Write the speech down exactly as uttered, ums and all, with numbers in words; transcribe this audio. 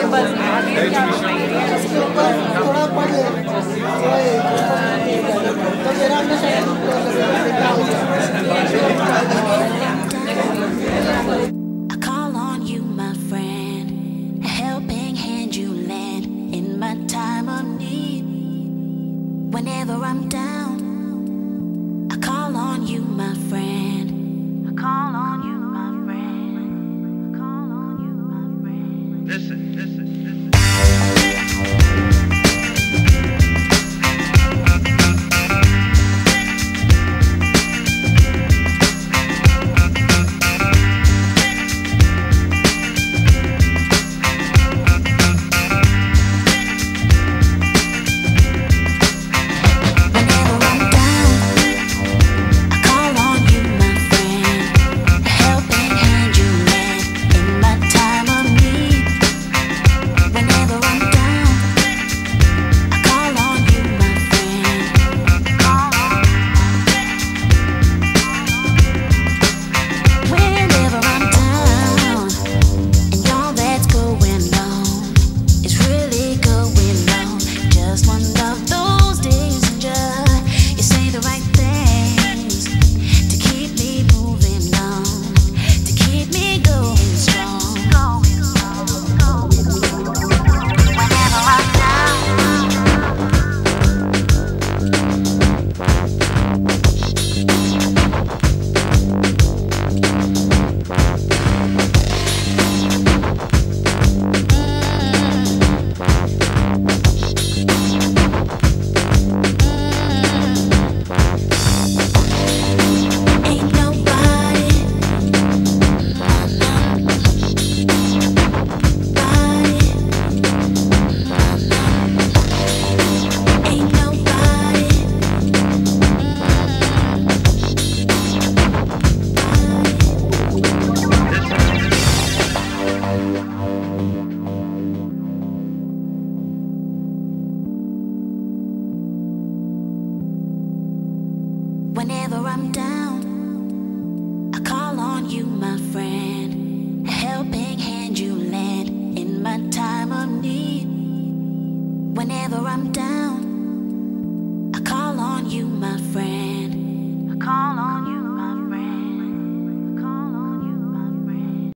इसके ऊपर थोड़ा पढ़ ले तो मेरा अंदर शायद I call on you, my friend, a helping hand you lend in my time of need. Whenever I'm down, I call on you, my friend. I call on you, my friend. I call on you, my friend. Listen, listen, listen. Whenever I'm down, I call on you, my friend, a helping hand you lend in my time of need. Whenever I'm down,